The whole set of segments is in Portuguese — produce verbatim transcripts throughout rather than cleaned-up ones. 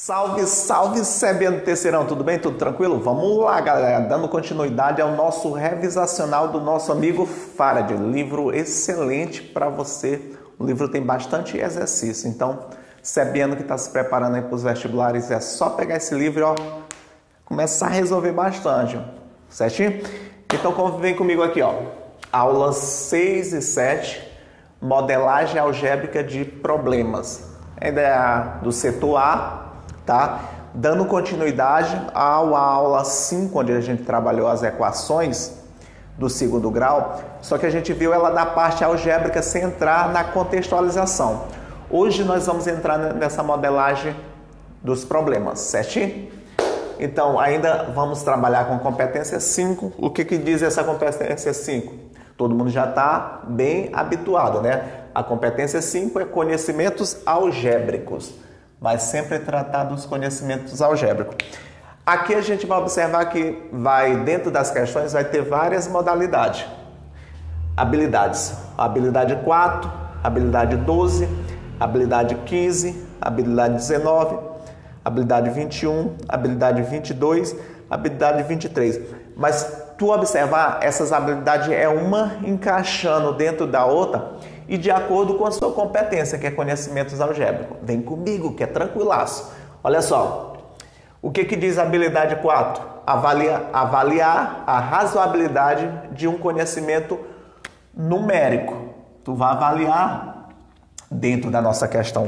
Salve, salve, Sebiano Terceirão, tudo bem? Tudo tranquilo? Vamos lá, galera, dando continuidade ao nosso revisacional do nosso amigo Farad, livro excelente para você. O livro tem bastante exercício, então, Sebiano que está se preparando aí para os vestibulares, é só pegar esse livro e ó, começar a resolver bastante, certinho? Então, vem comigo aqui, ó, aulas seis e sete, modelagem algébrica de problemas. A ideia do setor A, tá? Dando continuidade à aula cinco, onde a gente trabalhou as equações do segundo grau, só que a gente viu ela na parte algébrica sem entrar na contextualização. Hoje nós vamos entrar nessa modelagem dos problemas, certinho? Então, ainda vamos trabalhar com competência cinco. O que que diz essa competência cinco? Todo mundo já está bem habituado, né? A competência cinco é conhecimentos algébricos. Vai sempre tratar dos conhecimentos algébricos. Aqui a gente vai observar que vai, dentro das questões, vai ter várias modalidades. Habilidades. Habilidade quatro, habilidade doze, habilidade quinze, habilidade dezenove, habilidade vinte e um, habilidade vinte e dois, habilidade vinte e três. Mas tu observar, essas habilidades é uma encaixando dentro da outra e de acordo com a sua competência, que é conhecimentos algébricos. Vem comigo, que é tranquilaço. Olha só, o que que diz a habilidade quatro? Avaliar, avaliar a razoabilidade de um conhecimento numérico. Tu vai avaliar, dentro da nossa questão,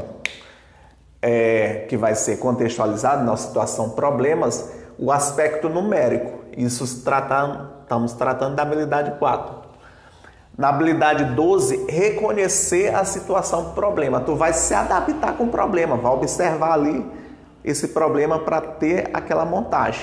é, que vai ser contextualizado na situação problemas, o aspecto numérico. Isso tratando, estamos tratando da habilidade quatro. Na habilidade doze, reconhecer a situação problema. Tu vai se adaptar com o problema, vai observar ali esse problema para ter aquela montagem.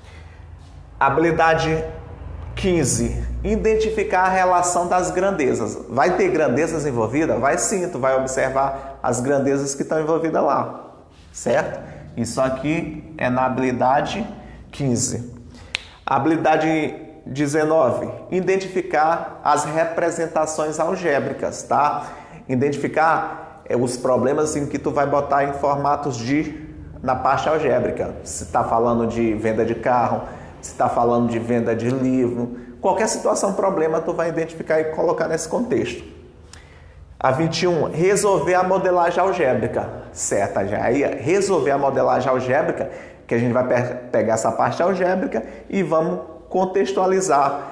Habilidade quinze, identificar a relação das grandezas. Vai ter grandezas envolvidas? Vai sim, tu vai observar as grandezas que estão envolvidas lá, certo? Isso aqui é na habilidade quinze. Habilidade dezenove, identificar as representações algébricas, tá? Identificar é, os problemas em que tu vai botar em formatos de, na parte algébrica. Se está falando de venda de carro, se está falando de venda de livro, qualquer situação, problema, tu vai identificar e colocar nesse contexto. A vinte e um, resolver a modelagem algébrica, certo? Já aí, resolver a modelagem algébrica, que a gente vai pe pegar essa parte algébrica e vamos contextualizar,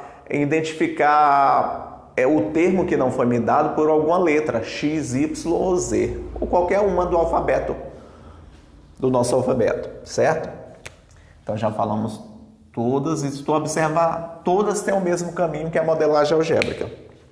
identificar é, o termo que não foi me dado por alguma letra, X, Y ou Z, ou qualquer uma do alfabeto, do nosso alfabeto, certo? Então já falamos todas, e se tu observar, todas têm o mesmo caminho que a modelagem algébrica.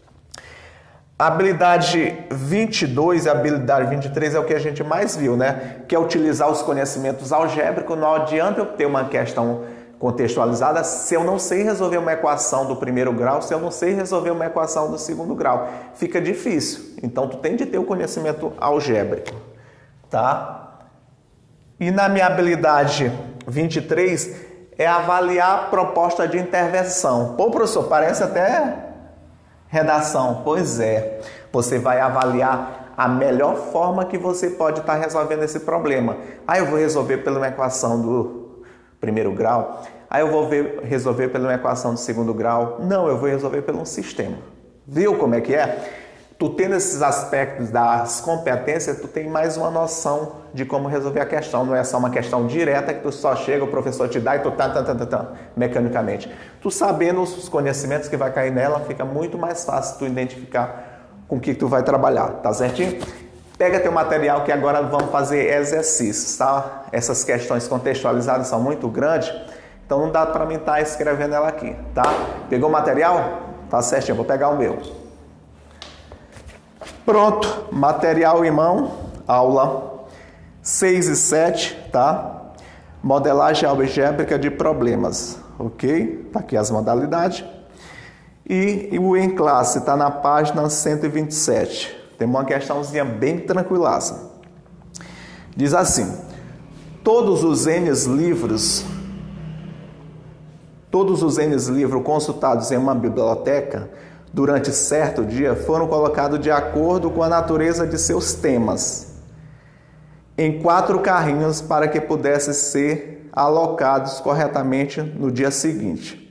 A habilidade vinte e dois e a habilidade vinte e três é o que a gente mais viu, né? Que é utilizar os conhecimentos algébricos. Não adianta eu ter uma questão contextualizada se eu não sei resolver uma equação do primeiro grau, se eu não sei resolver uma equação do segundo grau. Fica difícil. Então, tu tem de ter o conhecimento algébrico, tá? E na minha habilidade vinte e três é avaliar a proposta de intervenção. Pô, professor, parece até redação. Pois é, você vai avaliar a melhor forma que você pode estar resolvendo esse problema. Ah, eu vou resolver pela uma equação do primeiro grau. Aí eu vou ver, resolver pela uma equação do segundo grau. Não, eu vou resolver pelo um sistema. Viu como é que é? Tu tendo esses aspectos das competências, tu tem mais uma noção de como resolver a questão. Não é só uma questão direta que tu só chega, o professor te dá e tu tá, tá, tá, tá, tá, mecanicamente. Tu sabendo os conhecimentos que vai cair nela, fica muito mais fácil tu identificar com o que tu vai trabalhar, tá certinho? Pega teu material que agora vamos fazer exercícios, tá? Essas questões contextualizadas são muito grandes, então não dá para mim estar escrevendo ela aqui, tá? Pegou o material? Tá certinho, vou pegar o meu. Pronto, material em mão, aula seis e sete, tá? Modelagem algébrica de problemas, ok? Tá aqui as modalidades. E, e o em classe está na página cento e vinte e sete. Tem uma questãozinha bem tranquilaça. Diz assim: todos os N livros, todos os N livros consultados em uma biblioteca durante certo dia foram colocados de acordo com a natureza de seus temas. em quatro carrinhos para que pudessem ser alocados corretamente no dia seguinte.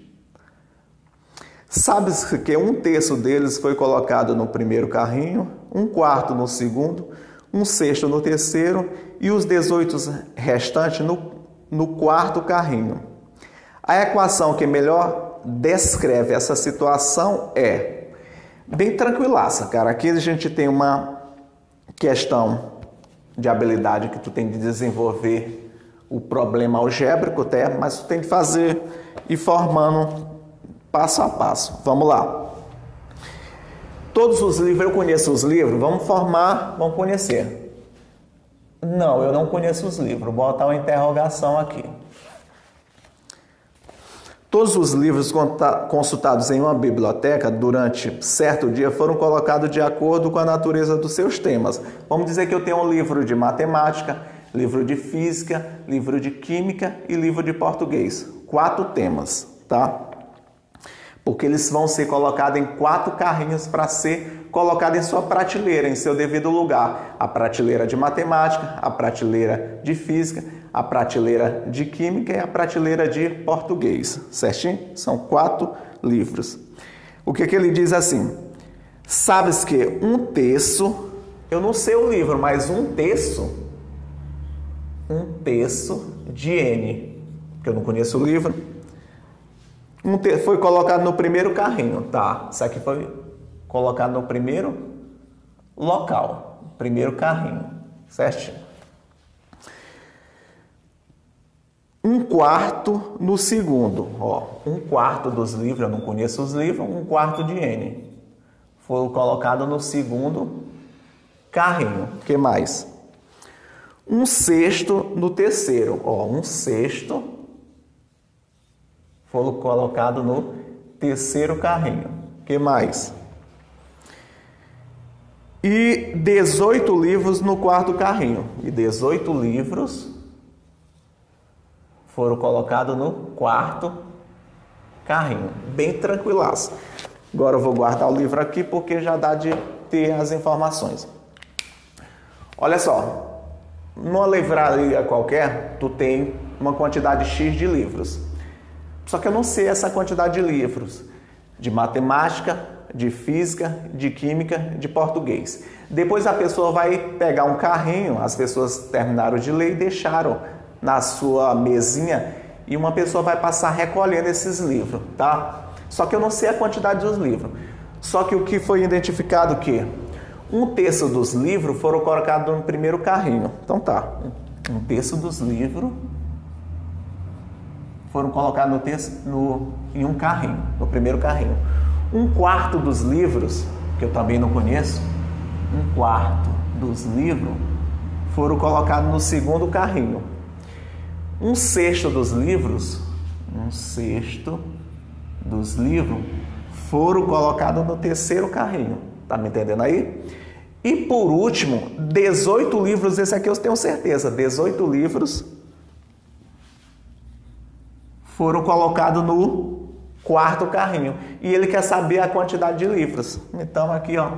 Sabes que um terço deles foi colocado no primeiro carrinho, um quarto no segundo, um sexto no terceiro e os dezoito restantes no, no quarto carrinho. A equação que melhor descreve essa situação é bem tranquilaça, cara. Aqui a gente tem uma questão de habilidade que tu tem de desenvolver o problema algébrico até, mas tu tem de fazer e formando passo a passo. Vamos lá. Todos os livros, eu conheço os livros, vamos formar, vamos conhecer. Não, eu não conheço os livros, vou botar uma interrogação aqui. Todos os livros consultados em uma biblioteca durante certo dia foram colocados de acordo com a natureza dos seus temas. Vamos dizer que eu tenho um livro de matemática, livro de física, livro de química e livro de português. Quatro temas, tá? Porque eles vão ser colocados em quatro carrinhos para ser colocado em sua prateleira, em seu devido lugar. A prateleira de matemática, a prateleira de física, a prateleira de química e a prateleira de português, certinho? São quatro livros. O que que ele diz assim? Sabes que um terço, eu não sei o livro, mas um terço, um terço de N, que eu não conheço o livro, um terço foi colocado no primeiro carrinho, tá? Isso aqui foi colocado no primeiro local, primeiro carrinho, certinho. Um quarto no segundo, ó, um quarto dos livros, eu não conheço os livros, um quarto de N. Foi colocado no segundo carrinho. O que mais? Um sexto no terceiro, ó, um sexto foi colocado no terceiro carrinho. O que mais? E dezoito livros no quarto carrinho. E dezoito livros foram colocados no quarto carrinho. Bem tranquilaço. Agora eu vou guardar o livro aqui porque já dá de ter as informações. Olha só. Numa livraria qualquer, tu tem uma quantidade X de livros. Só que eu não sei essa quantidade de livros. De matemática, de física, de química, de português. Depois a pessoa vai pegar um carrinho, as pessoas terminaram de ler e deixaram na sua mesinha e uma pessoa vai passar recolhendo esses livros, tá? Só que eu não sei a quantidade dos livros. Só que o que foi identificado que um terço dos livros foram colocados no primeiro carrinho. Então tá, um terço dos livros foram colocados no terço, no, em um carrinho, no primeiro carrinho. Um quarto dos livros, que eu também não conheço, um quarto dos livros foram colocados no segundo carrinho. Um sexto dos livros, um sexto dos livros foram colocados no terceiro carrinho. Tá me entendendo aí? E por último, dezoito livros, esse aqui eu tenho certeza, dezoito livros foram colocados no quarto carrinho. E ele quer saber a quantidade de livros. Então aqui, ó,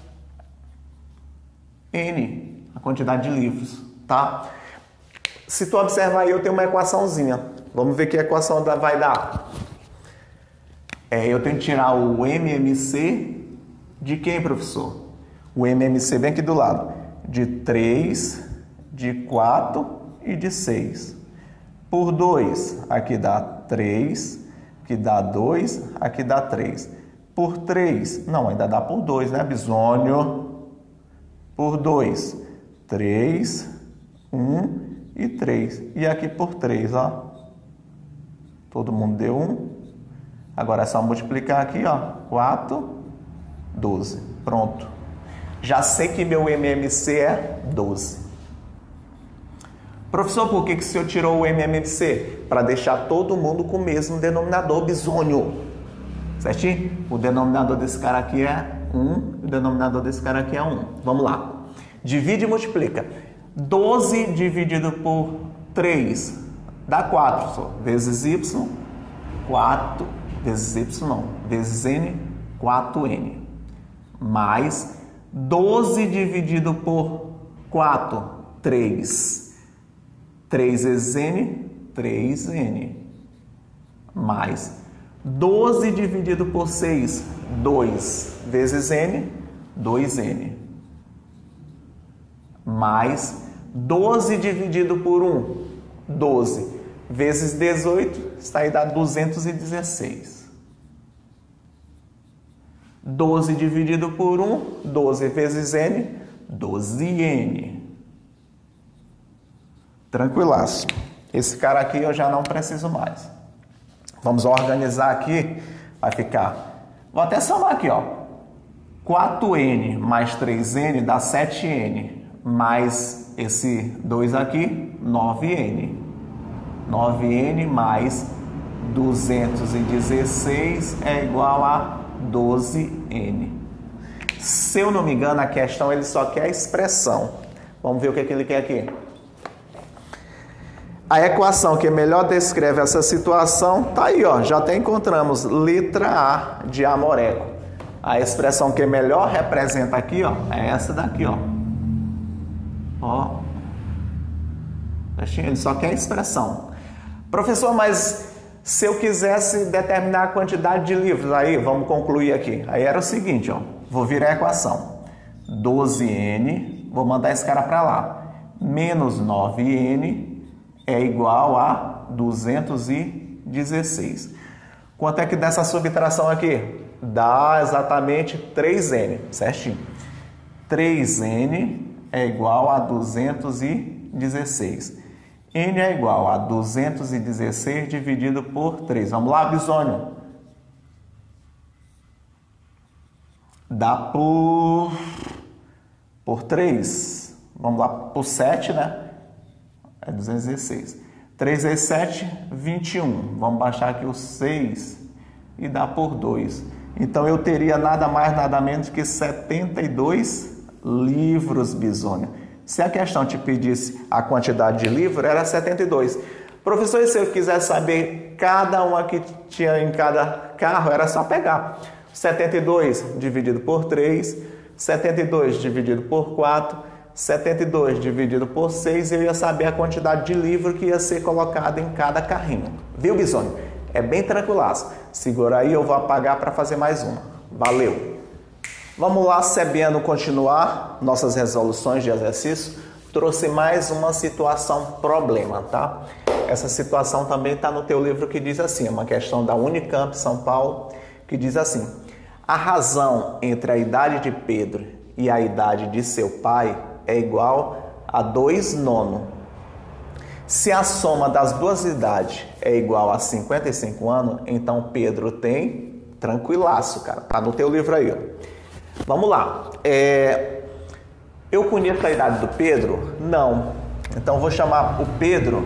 N, a quantidade de livros, tá? Se tu observar aí, eu tenho uma equaçãozinha. Vamos ver que equação vai dar. É, eu tenho que tirar o M M C de quem, professor? O M M C bem aqui do lado. De três, de quatro e de seis. Por dois, aqui dá três, aqui dá dois, aqui dá três. Por três, não, ainda dá por dois, né, bisônio? Por dois, três, um e três. E aqui por três, ó. Todo mundo deu um. Agora é só multiplicar aqui, ó. quatro, doze. Pronto. Já sei que meu M M C é doze. Professor, por que que o senhor tirou o M M C? Para deixar todo mundo com o mesmo denominador, bisônio. Certinho? O denominador desse cara aqui é um, o denominador desse cara aqui é um. Vamos lá. Divide e multiplica. doze dividido por três dá quatro, só. Vezes y, quatro, vezes y não, vezes n, quatro n. Mais doze dividido por quatro, três. três vezes N, três N. Mais doze dividido por seis, dois vezes N, dois N. Mais doze dividido por um, doze vezes dezoito, está aí dá duzentos e dezesseis. doze dividido por um, doze vezes N, doze N. Tranquilaço. Esse cara aqui eu já não preciso mais. Vamos organizar aqui, vai ficar... Vou até somar aqui, ó. quatro N mais três N dá sete N. Mais esse dois aqui, nove N. nove N mais duzentos e dezesseis é igual a doze N. Se eu não me engano, a questão ele só quer a expressão. Vamos ver o que, é que ele quer aqui. A equação que melhor descreve essa situação tá aí, ó. Já até encontramos letra A de amoreco. A expressão que melhor representa aqui, ó, é essa daqui, ó. Ó. Ele só quer a expressão. Professor, mas se eu quisesse determinar a quantidade de livros, aí vamos concluir aqui. Aí era o seguinte, ó. Vou virar a equação. doze N, vou mandar esse cara para lá. Menos nove N é igual a duzentos e dezesseis. Quanto é que dá essa subtração aqui? Dá exatamente três N, certinho. três N é igual a duzentos e dezesseis. N é igual a duzentos e dezesseis dividido por três. Vamos lá, Bisônio. Dá por, por três. Vamos lá, por sete, né? É duzentos e dezesseis. três vezes sete, vinte e um. Vamos baixar aqui o seis e dá por dois. Então, eu teria nada mais, nada menos que setenta e dois livros, Bisônio. Se a questão te pedisse a quantidade de livro, era setenta e dois. Professor, e se eu quiser saber cada uma que tinha em cada carro, era só pegar. setenta e dois dividido por três, setenta e dois dividido por quatro, setenta e dois dividido por seis, eu ia saber a quantidade de livro que ia ser colocado em cada carrinho. Viu, Bisônio? É bem tranquilaço. Segura aí, eu vou apagar para fazer mais uma. Valeu! Vamos lá, sabendo continuar nossas resoluções de exercício. Trouxe mais uma situação problema, tá? Essa situação também está no teu livro que diz assim, é uma questão da Unicamp São Paulo, que diz assim: a razão entre a idade de Pedro e a idade de seu pai é igual a dois nono. Se a soma das duas idades é igual a cinquenta e cinco anos, então Pedro tem tranquilaço, cara. Tá no teu livro aí, ó. Vamos lá. É... Eu conheço a idade do Pedro? Não. Então vou chamar o Pedro,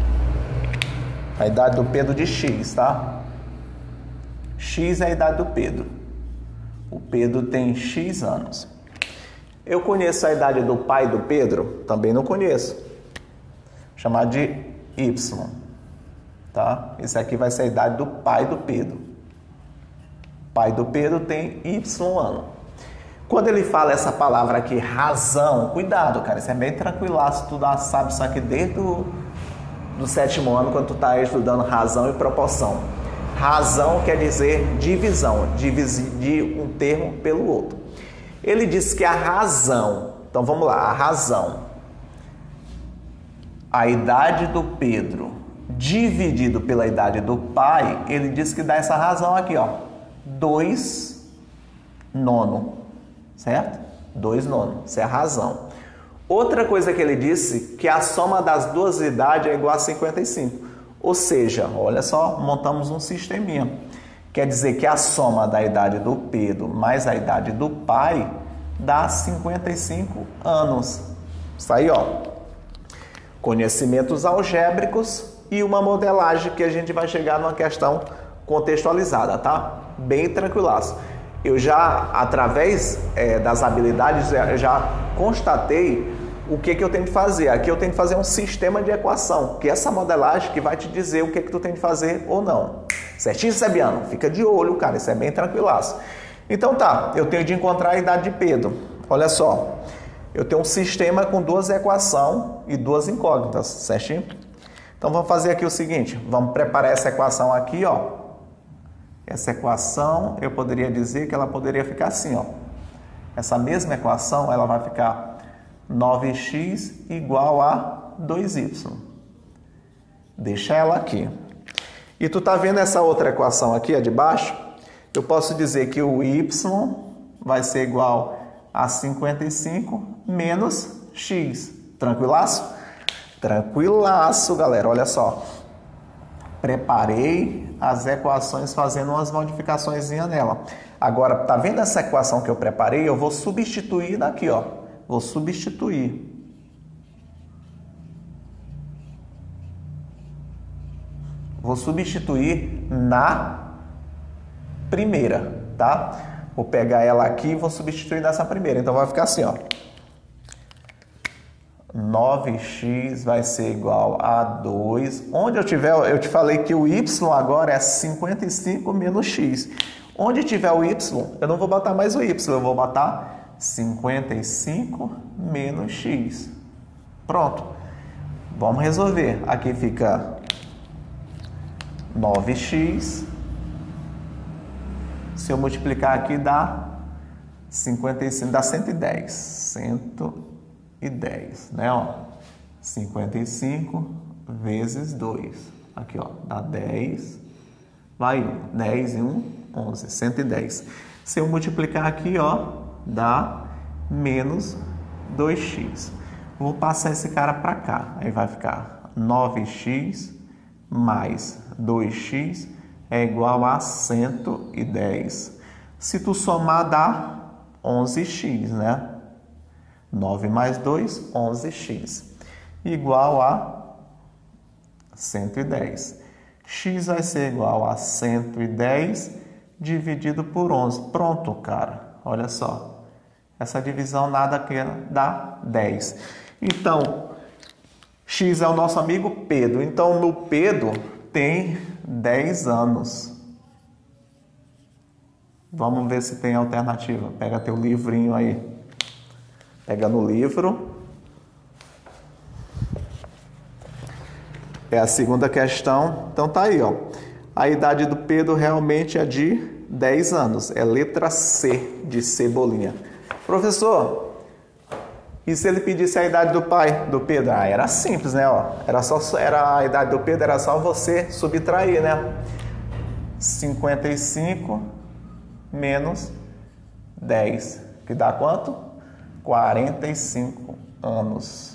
a idade do Pedro de X, tá? X é a idade do Pedro. O Pedro tem X anos. Eu conheço a idade do pai do Pedro? Também não conheço. Vou chamar de Y, tá? Esse aqui vai ser a idade do pai do Pedro. O pai do Pedro tem Y ano. Quando ele fala essa palavra aqui, razão, cuidado, cara, isso é bem tranquilaço, tu já sabe isso aqui desde o do sétimo ano, quando tu tá estudando razão e proporção. Razão quer dizer divisão, dividir um termo pelo outro. Ele diz que a razão, então vamos lá, a razão, a idade do Pedro dividido pela idade do pai, ele diz que dá essa razão aqui, ó, dois nono, certo? dois nono, isso é a razão. Outra coisa que ele disse, que a soma das duas idades é igual a cinquenta e cinco. Ou seja, olha só, montamos um sisteminha. Quer dizer que a soma da idade do Pedro mais a idade do pai dá cinquenta e cinco anos. Isso aí, ó. Conhecimentos algébricos e uma modelagem que a gente vai chegar numa questão contextualizada, tá? Bem tranquilaço. Eu já, através é, das habilidades, já constatei o que, que eu tenho que fazer. Aqui eu tenho que fazer um sistema de equação, que é essa modelagem que vai te dizer o que, que tu tem que fazer ou não. Certinho, Sebiano? Fica de olho, cara, isso é bem tranquilaço. Então tá, eu tenho de encontrar a idade de Pedro. Olha só, eu tenho um sistema com duas equações e duas incógnitas, certinho? Então vamos fazer aqui o seguinte, vamos preparar essa equação aqui, ó. Essa equação, eu poderia dizer que ela poderia ficar assim, ó. Essa mesma equação, ela vai ficar nove x igual a dois y. Deixa ela aqui. E tu tá vendo essa outra equação aqui, a de baixo? Eu posso dizer que o y vai ser igual a cinquenta e cinco menos x. Tranquilaço? Tranquilaço, galera. Olha só. Preparei as equações fazendo umas modificações nela. Agora, tá vendo essa equação que eu preparei? Eu vou substituir daqui, ó. Vou substituir. Vou substituir na primeira, tá? Vou pegar ela aqui e vou substituir nessa primeira. Então, vai ficar assim, ó. nove x vai ser igual a dois. Onde eu tiver, eu te falei que o y agora é cinquenta e cinco menos x. Onde tiver o y, eu não vou botar mais o y, eu vou botar cinquenta e cinco menos x. Pronto. Vamos resolver. Aqui fica nove x. Se eu multiplicar aqui dá cinquenta e cinco, dá cento e dez. cento e dez, né, ó? cinquenta e cinco vezes dois. Aqui, ó, dá dez. Vai um, dez e um, onze, cento e dez. Se eu multiplicar aqui, ó, dá menos dois x. Vou passar esse cara para cá. Aí vai ficar nove x mais dois x é igual a cento e dez. Se tu somar, dá onze x, né? nove mais dois, onze x. Igual a cento e dez. X vai ser igual a cento e dez dividido por onze. Pronto, cara. Olha só. Essa divisão nada que dá dez. Então, X é o nosso amigo Pedro. Então, o meu Pedro tem dez anos. Vamos ver se tem alternativa. Pega teu livrinho aí. Pega no livro. É a segunda questão. Então tá aí, ó. A idade do Pedro realmente é de dez anos. É letra C de Cebolinha. Professor, e se ele pedisse a idade do pai do Pedro? Ah, era simples, né? Ó, era só, era a idade do Pedro, era só você subtrair, né? cinquenta e cinco menos dez. Que dá quanto? quarenta e cinco anos.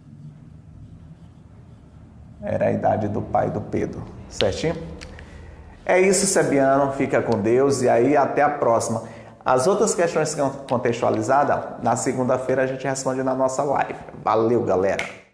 Era a idade do pai do Pedro. Certinho? É isso, Sebiano. Fica com Deus e aí até a próxima. As outras questões contextualizadas, na segunda-feira a gente responde na nossa live. Valeu, galera!